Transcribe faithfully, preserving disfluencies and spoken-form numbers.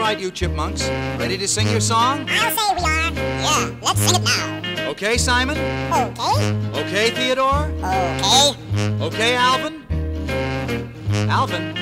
right, you chipmunks. Ready to sing your song? I'll say we are. Yeah, let's sing it now. Okay, Simon? Okay. Okay, Theodore? Okay. Okay, Alvin? Alvin?